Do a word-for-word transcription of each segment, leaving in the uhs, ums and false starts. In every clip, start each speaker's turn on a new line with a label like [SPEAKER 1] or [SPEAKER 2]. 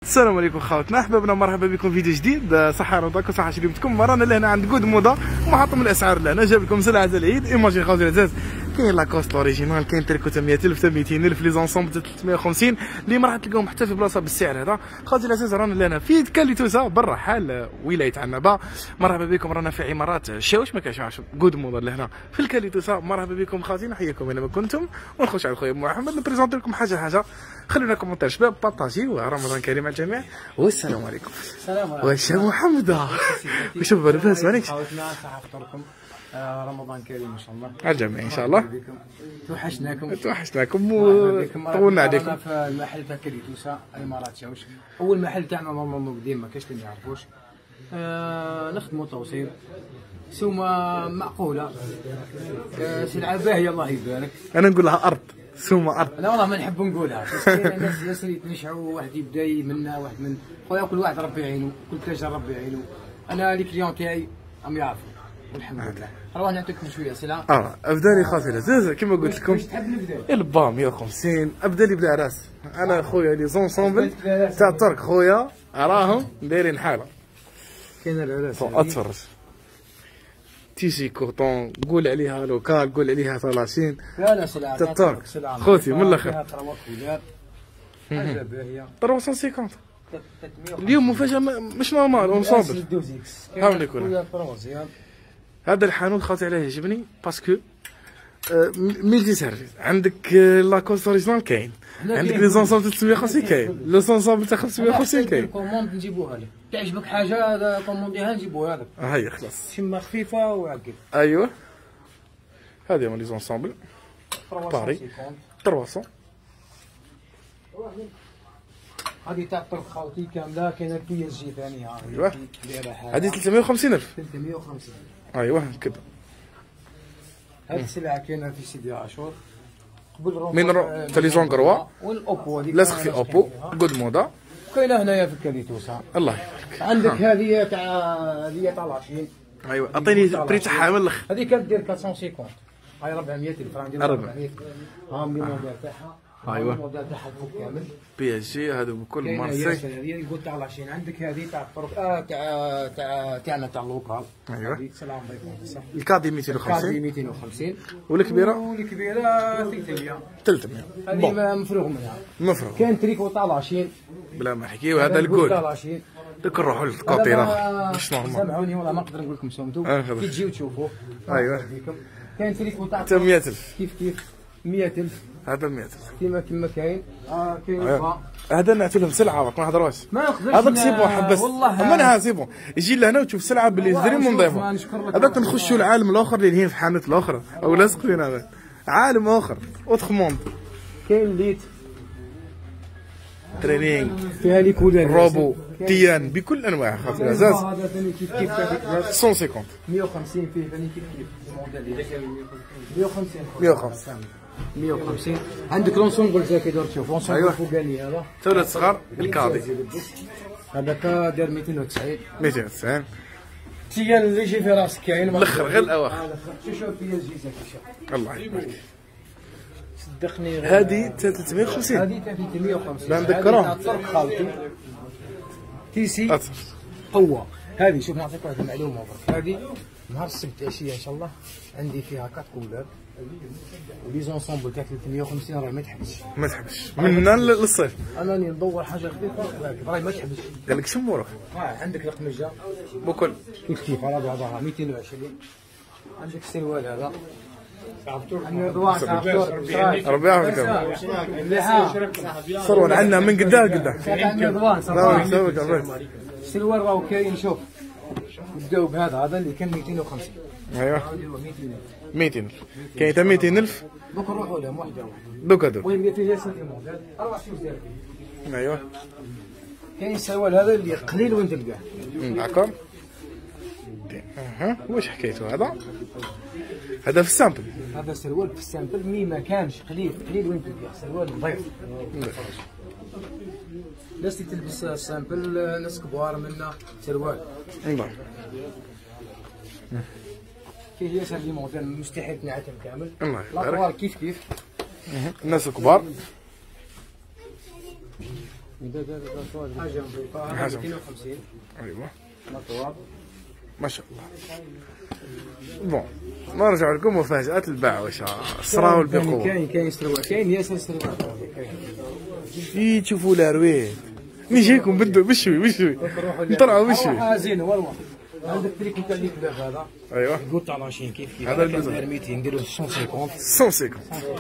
[SPEAKER 1] السلام عليكم خوتنا احبابنا، مرحبا بكم في فيديو جديد. صحه رمضانكم صحه شريمتكم. رانا لهنا عند جود موضه ومحطم الاسعار. لهنا جاب لكم سلعه تاع العيد. ايماجي خوتي العزاز، كاين لاكوست اوريجينال، كاين تريكو تاع مئة ألف تاع مئتين ألف، لي زونسومبل تاع ثلاثمئة وخمسين اللي ما راح تلقاهم حتى في بلاصه بالسعر هذا. خوتي العزاز رانا لهنا في كاليتوسا برا حال ولايه عنابه. مرحبا بكم، رانا في عمارات الشاوش، ما كاينش جود موضه لهنا في الكاليتوسا. مرحبا بكم خوتي، نحييكم اينما كنتم ونخش على خويا محمد نبريزونتي لكم حاجه حاجه. خلونا كومونتير شباب، بارطاجيو. رمضان كريم على الجميع والسلام عليكم.
[SPEAKER 2] السلام عليكم.
[SPEAKER 1] واش محمد واش لاباس عليك؟
[SPEAKER 2] صحفتكم رمضان كريم ان شاء الله
[SPEAKER 1] على الجميع ان شاء الله.
[SPEAKER 2] توحشناكم
[SPEAKER 1] توحشناكم وطولنا عليكم.
[SPEAKER 2] في المحل تاع كاليتوسا امارات شاوش، اول محل تاعنا نورمالمون قديم، ما كاش اللي ما يعرفوش. آه نخدموا توصيل، سومه معقوله، آه سلعه باهيه الله يبارك.
[SPEAKER 1] انا نقول لها ارض سومه ارض.
[SPEAKER 2] لا والله ما نحب نقولها، الناس الناس اللي يتنشعوا، واحد يبدا منا واحد من خويا، كل واحد ربي يعينه، كل تاجر ربي يعينه. انا لي كليون تاعي راهم يعرفوا والحمد لله. روح نعطيكم شويه سلعه. اه
[SPEAKER 1] ابدا لي خاطر العزاز كيما قلت لكم البا مئة وخمسين. ابدا لي بلا راس. انا خويا لي زونسومبل تاع ترك خويا راهم دايرين حاله.
[SPEAKER 2] كاين العراس
[SPEAKER 1] اتفرج تيشي كوطون، قول عليها لوكال، قول عليها ثلاثين.
[SPEAKER 2] لا لا سلعه
[SPEAKER 1] تاع الترك خوتي من الاخر. حاجه باهيه ثلاثمئة وخمسين. اليوم مفاجاه مش نورمال اونصومبل. هاوني كلها. هذا الحانوت خاطي عليه يعجبني باسكو ميلتي سيرفيس. عندك لاكوست اوريجينال كاين، عندك لي زونسومبل ثلاثمئة وخمسين كاين، لو زونسومبل تاع خمسمئة وخمسين كاين.
[SPEAKER 2] كوموند نجيبوها لك، تعجبك حاجه هذا كومونديها نجيبوها لك.
[SPEAKER 1] هيا خلاص،
[SPEAKER 2] شمه خفيفه وعقل.
[SPEAKER 1] ايوه هذه هما لي زونسومبل باري ثلاثمئة.
[SPEAKER 2] هذه تاع الطرق خاوتي كامله، كاينه البي اس جي ثانيه.
[SPEAKER 1] ايوه هذه ثلاثمئة وخمسين ألف.
[SPEAKER 2] ثلاثمئة وخمسين
[SPEAKER 1] ايوه كذا.
[SPEAKER 2] هذه السلعه كاينه في سيدي عاشور قبل
[SPEAKER 1] من رو... تليزون قروه
[SPEAKER 2] والاوبو هذيك
[SPEAKER 1] لاصق في اوبو جود مودا.
[SPEAKER 2] كاينه هنايا في الكاليتوسا.
[SPEAKER 1] الله يبارك.
[SPEAKER 2] عندك هذه تاع هذه تاع لاشين.
[SPEAKER 1] ايوه اعطيني بري تاعها من الاخر.
[SPEAKER 2] هذه كدير أربعمئة وخمسين. هاي أربعمئة ألف فرنك. ندير أربعمئة. ها من الموديل تاعها.
[SPEAKER 1] ايوه
[SPEAKER 2] الموديل تاعها فوق كامل
[SPEAKER 1] بي اس جي. هذا بكل مارسي.
[SPEAKER 2] هذه يقول تاع لاشين. عندك هذه تاع الطرق آه تاع تاع تاعنا تاع اللوكال.
[SPEAKER 1] ايوه
[SPEAKER 2] السلام عليكم.
[SPEAKER 1] الكادي مئتين وخمسين.
[SPEAKER 2] الكادي مئتين وخمسين.
[SPEAKER 1] والكبيره
[SPEAKER 2] والكبيره ثلاثمئة.
[SPEAKER 1] ثلاثمئة.
[SPEAKER 2] هذه مفروغ منها.
[SPEAKER 1] مفروغ.
[SPEAKER 2] كاين تريكو تاع لاشين
[SPEAKER 1] بلا ما نحكيو. هذا الكول دوك نروحوا للكوطي الاخر مش نورمال.
[SPEAKER 2] سامحوني والله ما نقدر نقول لكم سمتوا كي تجيو تشوفوه.
[SPEAKER 1] ايوه
[SPEAKER 2] كاين تريكو تاع
[SPEAKER 1] مئة ألف.
[SPEAKER 2] كيف كيف مئة ألف.
[SPEAKER 1] هذا مئة ألف
[SPEAKER 2] كيما كيما كاين. اه كاين
[SPEAKER 1] أيوة. هذا نعطي لهم سلعه راك ما نهضروش.
[SPEAKER 2] ما نقدرش
[SPEAKER 1] هذاك سيبون حبس
[SPEAKER 2] والله.
[SPEAKER 1] منها سيبون يجي لهنا وتشوف سلعه باللي زريم ونضيفها. هذاك نخشوا العالم الاخر اللي هي في حانوت الاخرى او لاصق فينا هذا عالم اخر. اوتخموند
[SPEAKER 2] كاين ليت
[SPEAKER 1] ترينينغ
[SPEAKER 2] فيها لي كولور
[SPEAKER 1] روبو تيان بكل انواع خاطر العزاز.
[SPEAKER 2] هذا ثاني كيف كيف هذيك
[SPEAKER 1] مئة وخمسين.
[SPEAKER 2] مئة وخمسين فيه ثاني كيف كيف الموديل مئة وخمسين.
[SPEAKER 1] مئة وخمسين.
[SPEAKER 2] مئة وخمسين. عندك لونسومبل زي كي دور تشوف لونسومبل الفوقاني هذا
[SPEAKER 1] ثلاث صغار الكاضي.
[SPEAKER 2] هذاك دار مئتين وتسعين.
[SPEAKER 1] مئتين وتسعين.
[SPEAKER 2] تيان اللي يجي في راسك كاين
[SPEAKER 1] الاخر غير الاواخر.
[SPEAKER 2] شوف شوف بي اس جي زكي.
[SPEAKER 1] الله يبارك.
[SPEAKER 2] صدقني
[SPEAKER 1] هذه ثلاثمئة وخمسين.
[SPEAKER 2] هذه ثلاثمئة وخمسين.
[SPEAKER 1] ما نذكرهم.
[SPEAKER 2] هذه تاع خالتي تيسي قوه. هذه شوف نعطيك واحد المعلومه برك. هذه نهار السبت عشيه ان شاء الله عندي فيها كات كولور ولي زونسومبل تاع ثلاثمئة وخمسين. راه ما تحبش
[SPEAKER 1] ما تحبش منا للصيف.
[SPEAKER 2] انا راني ندور حاجه خفيفه راهي ما تحبش.
[SPEAKER 1] قال لك شمو روح.
[SPEAKER 2] اه عندك القمجه
[SPEAKER 1] بكل
[SPEAKER 2] كيف كيف على بعضها مئتين وعشرين. عندك السروال هذا عندي رضوان صافي.
[SPEAKER 1] ربي يعافيك. صرون عندنا من قداه لقداه.
[SPEAKER 2] عندي رضوان
[SPEAKER 1] صافي.
[SPEAKER 2] السروال راهو كاين. شوف نبداو بهذا هذا اللي كان مئتين وخمسين.
[SPEAKER 1] ايوه مئتين ألف. كاين حتى مئتين ألف.
[SPEAKER 2] دوك نروحوا لهم واحده واحده.
[SPEAKER 1] دوك هذوك.
[SPEAKER 2] وين فيه سنتيمون اربع شوف داير.
[SPEAKER 1] ايوه
[SPEAKER 2] كاين السروال هذا اللي قليل وين تلقاه.
[SPEAKER 1] داكور. اها واش حكيتو هذا؟ هذا في السامبل.
[SPEAKER 2] هذا سروال في السامبل مي ما كانش قليل قليل وين تلقاه. سروال نظيف. ناس اللي تلبس السامبل ناس كبار منا سروال.
[SPEAKER 1] الله.
[SPEAKER 2] كي هي سالي موديل مستحيل تنعتم كامل.
[SPEAKER 1] الله يبارك.
[SPEAKER 2] الاطوال كيف كيف.
[SPEAKER 1] الناس الكبار.
[SPEAKER 2] حاجه نظيفه
[SPEAKER 1] حاجة.
[SPEAKER 2] مئتين وخمسين.
[SPEAKER 1] ايوا
[SPEAKER 2] مطواب.
[SPEAKER 1] ما شاء الله. بون نرجع لكم مفاجأة الباع واش الصراول بقوة.
[SPEAKER 2] كاين كاين سروال كاين ياسر سروال كاين.
[SPEAKER 1] في تشوفوا الأرويد نجيكم بدو بشوي بشوي نطلعوا بشوي.
[SPEAKER 2] زين والله. عندك تريكو تاع لي كلاف هذا.
[SPEAKER 1] ايوا
[SPEAKER 2] قلت تاع لاشين كيف كيف.
[SPEAKER 1] هذا البزر.
[SPEAKER 2] كان مئتين نديرو مئة وخمسين.
[SPEAKER 1] مئة وخمسين.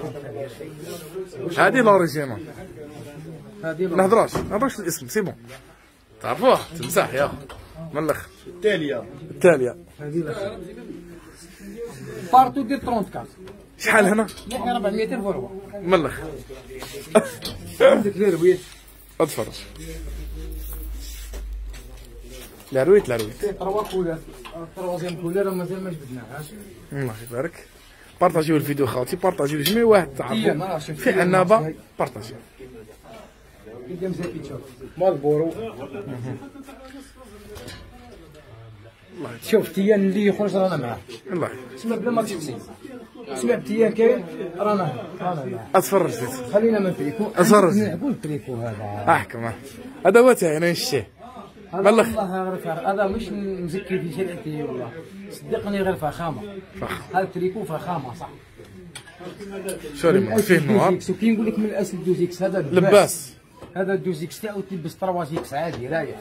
[SPEAKER 1] هذه لوريجينال.
[SPEAKER 2] هذه
[SPEAKER 1] ما نهضروش ما نهضروش الاسم سي بون. تعرفوه تمساح يا من الاخر.
[SPEAKER 3] التالية
[SPEAKER 1] التالية.
[SPEAKER 2] هذه لا. بارتو دير أربعة وثلاثين.
[SPEAKER 1] شحال هنا؟
[SPEAKER 2] نحن أربعمئة ألف وربع.
[SPEAKER 1] من الاخر.
[SPEAKER 2] عندك الرويت.
[SPEAKER 1] اتفرج. العرويت العرويت.
[SPEAKER 2] كاين تروا كولر. التروازيام كولر مازال ما جبدناهاش.
[SPEAKER 1] الله يبارك. بارطاجيو الفيديو خاوتي بارطاجيو جميع واحد تعرفوا في عنابه بارطاجيو.
[SPEAKER 2] قدام زي تشوف مالبورو. شوف تيان اللي يخرج رانا معاه.
[SPEAKER 1] الله
[SPEAKER 2] اسمع بلا ما تحسي. اسمع تيان كاين رانا رانا معاه.
[SPEAKER 1] اتفرج زيد.
[SPEAKER 2] خلينا من بريكو.
[SPEAKER 1] اتفرج.
[SPEAKER 2] نقول بريكو هذا.
[SPEAKER 1] احكم هذا هو تاعي انا نشتيه.
[SPEAKER 2] هذا والله غير هذا مش مزكي في شريعتي والله. صدقني غير فخامه. هذا تريكو فخامه صح.
[SPEAKER 1] شوري فيه نوار.
[SPEAKER 2] كي نقول لك من الاسد دوزيكس هذا
[SPEAKER 1] لباس.
[SPEAKER 2] هذا الدوزيكس تاعو تلبس تروازيكس عادي رايح.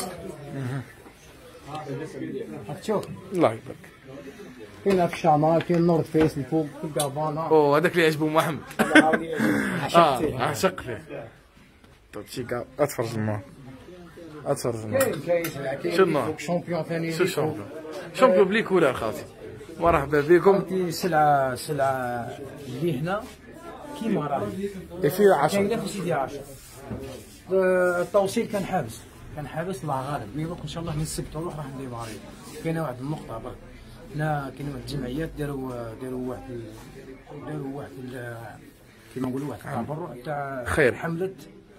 [SPEAKER 2] راك تشوف.
[SPEAKER 1] الله يبارك.
[SPEAKER 2] كاين في الشامال كاين نورد فيس الفوق في الكافانا.
[SPEAKER 1] اوه هذاك اللي عجبو محمد. اه عشق فيه. تشيكا اتفرج النار. اتفرج النار.
[SPEAKER 2] كاين كاين كاين
[SPEAKER 1] شنو؟
[SPEAKER 2] شامبيون ثاني.
[SPEAKER 1] شو شامبيون؟ شامبيون بلي كولر خاوتي. مرحبا بكم.
[SPEAKER 2] فهمتي سلعه سلعه اللي هنا كيما راهي.
[SPEAKER 1] فيه عشرة.
[SPEAKER 2] كاينه في سيدي عاشر. التوصيل كان حابس كان حابس الله غالب مي دوك ان شاء الله من السبت نروح راح ندير ماري. كاينه واحد النقطه برك هنا كاين واحد الجمعيات داروا داروا واحد داروا واحد كيما نقولوا واحد التبرع تاع
[SPEAKER 1] خير.
[SPEAKER 2] حمله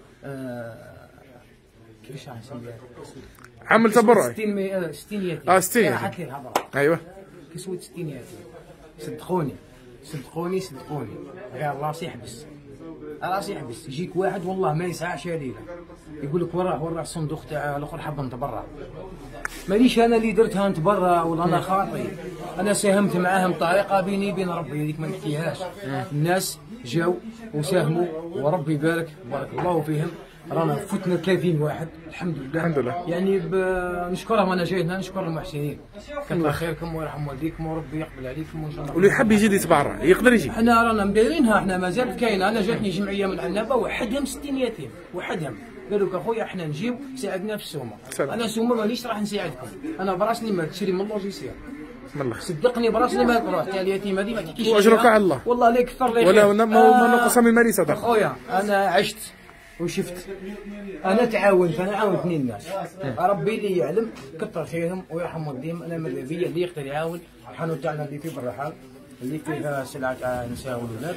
[SPEAKER 2] آه كيفاش راح نسميها
[SPEAKER 1] عمل تبرعي.
[SPEAKER 2] ستين ستين
[SPEAKER 1] اه ستين
[SPEAKER 2] حكي الهضره.
[SPEAKER 1] ايوه
[SPEAKER 2] كسوة ستين ياتي. صدقوني صدقوني صدقوني غير راسي يحبس راسي يحبس. يجيك واحد والله ما يسعى شاليله يقول لك وراه وراه الصندوق تاع الاخر حاب نتبرع. مانيش انا اللي درتها نتبرع ولا انا خاطي. انا ساهمت معاهم بطريقه بيني وبين ربي هذيك ما نحكيهاش. الناس جاوا وساهموا وربي يبارك بارك الله فيهم. رانا فتنا ثلاثين واحد الحمد لله.
[SPEAKER 1] الحمد لله.
[SPEAKER 2] يعني نشكرهم انا جاي هنا نشكر المحسنين. كثر خيركم ويرحم والديكم وربي يقبل عليكم وان شاء الله.
[SPEAKER 1] واللي يحب يجي يتبرع يقدر يجي.
[SPEAKER 2] احنا رانا مدايرينها احنا مازال كاين. انا جاتني جمعيه من عنابه وحدهم ستين يتيم وحدهم. قالوا لك اخويا احنا نجيو ساعدنا في السومه. انا سومه مانيش راح نساعدكم. انا براسني ما تشري من اللوجيسيال.
[SPEAKER 1] والله
[SPEAKER 2] صدقني براسني ما تروح تاع اليتيم هذه ما تحكيش.
[SPEAKER 1] واجرك على الله.
[SPEAKER 2] والله لا يكثر لي
[SPEAKER 1] ولا ما نقص من مالي صدقه.
[SPEAKER 2] خويا انا عشت وشفت. انا تعاونت انا عاونت اثنين الناس. ربي اللي يعلم كثر خيرهم ويرحم والديهم. انا ماذا بيا اللي يقدر يعاون. الحانوت تاعنا اللي في بالرحال اللي فيها سلعه تاع نساء والولاد.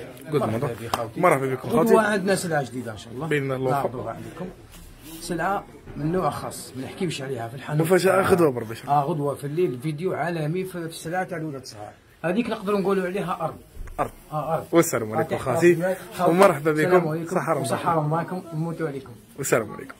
[SPEAKER 1] مرحبا بكم خوتي.
[SPEAKER 2] وعندنا سلعه جديده ان شاء الله
[SPEAKER 1] باذن الله.
[SPEAKER 2] نعرضوها عليكم. سلعه من نوع خاص ما نحكيوش عليها في الحانوت.
[SPEAKER 1] مفاجاه غدوه بربي.
[SPEAKER 2] اه غدوه في الليل فيديو عالمي في السلعه تاع الولاد الصغار. هذيك نقدروا نقولوا عليها ارض.
[SPEAKER 1] ارض.
[SPEAKER 2] اه ارض.
[SPEAKER 1] والسلام عليكم خاوتي ومرحبا بكم. صحه
[SPEAKER 2] وصحه رمضانكم وموتوا عليكم.
[SPEAKER 1] والسلام عليكم.